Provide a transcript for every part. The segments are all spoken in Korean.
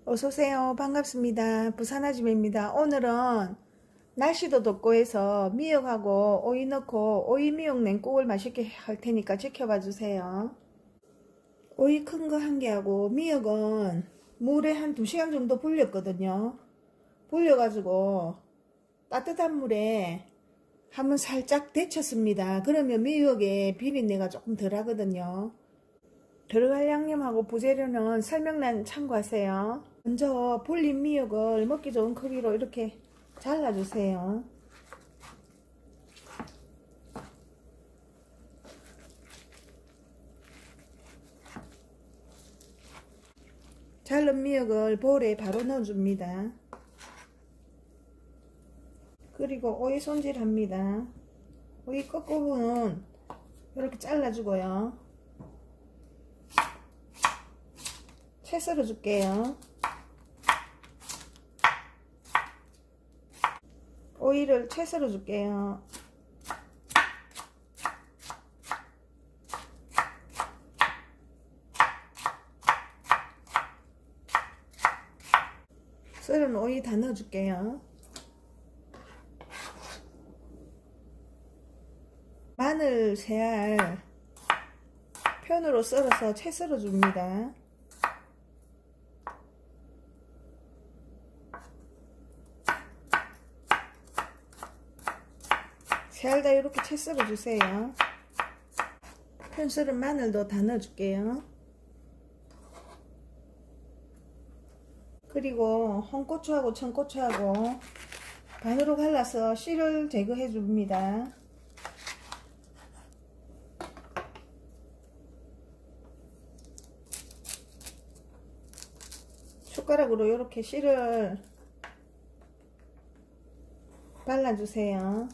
어서오세요. 반갑습니다. 부산아줌입니다. 오늘은 날씨도 덥고 해서 미역하고 오이 넣고 오이 미역 냉국을 맛있게 할 테니까 지켜봐 주세요. 오이 큰 거 한 개하고 미역은 물에 한 2시간 정도 불렸거든요. 불려가지고 따뜻한 물에 한번 살짝 데쳤습니다. 그러면 미역에 비린내가 조금 덜 하거든요. 들어갈 양념하고 부재료는 설명란 참고하세요. 먼저 불린 미역을 먹기 좋은 크기로 이렇게 잘라주세요. 자른 미역을 볼에 바로 넣어줍니다. 그리고 오이 손질합니다. 오이 끝부분은 이렇게 잘라주고요. 채 썰어 줄게요. 오이를 채 썰어 줄게요. 썰은 오이 다 넣어 줄게요. 마늘 3알 편으로 썰어서 채 썰어 줍니다. 잘 다 이렇게 채 썰어 주세요. 편 썰은 마늘도 다 넣어 줄게요. 그리고 홍고추하고 청고추하고 반으로 갈라서 씨를 제거해 줍니다. 숟가락으로 이렇게 씨를 발라주세요.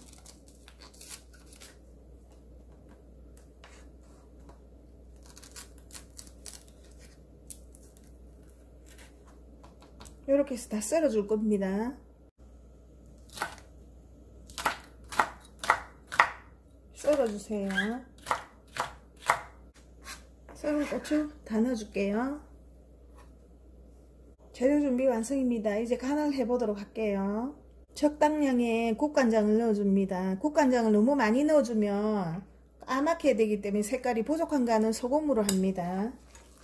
이렇게 해서 다 썰어 줄 겁니다. 썰어 주세요. 썰은 고추 다 넣어 줄게요. 재료 준비 완성입니다. 이제 간을 해 보도록 할게요. 적당량의 국간장을 넣어 줍니다. 국간장을 너무 많이 넣어 주면 까맣게 되기 때문에 색깔이 부족한 간은 소금으로 합니다.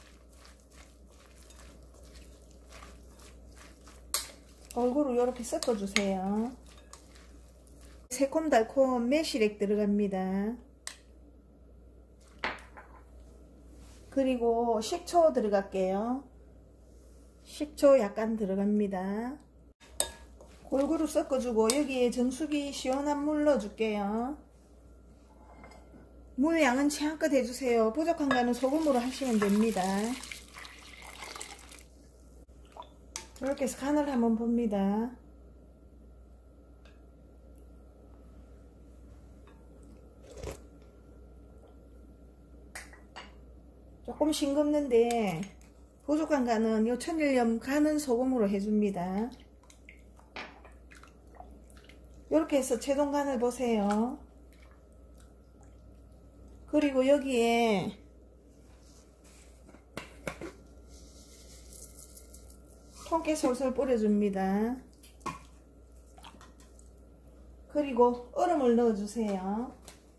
골고루 이렇게 섞어 주세요. 새콤달콤 매실액 들어갑니다. 그리고 식초 들어갈게요. 식초 약간 들어갑니다. 골고루 섞어주고 여기에 정수기 시원한 물 넣어줄게요. 물 양은 취향껏 해주세요. 부족한 거는 소금으로 하시면 됩니다. 이렇게 해서 간을 한번 봅니다. 조금 싱겁는데 부족한 간은 요 천일염 간은 소금으로 해줍니다. 이렇게 해서 최종 간을 보세요. 그리고 여기에 통깨 솔솔 뿌려줍니다. 그리고 얼음을 넣어주세요.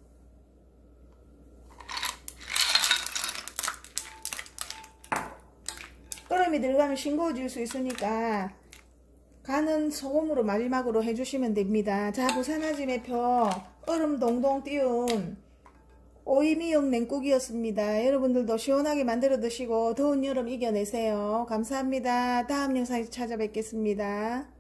얼음이 들어가면 싱거워질 수 있으니까 간은 소금으로 마지막으로 해주시면 됩니다. 자, 부산아줌의 표 얼음 동동 띄운 오이 미역 냉국이었습니다. 여러분들도 시원하게 만들어 드시고 더운 여름 이겨내세요. 감사합니다. 다음 영상에서 찾아뵙겠습니다.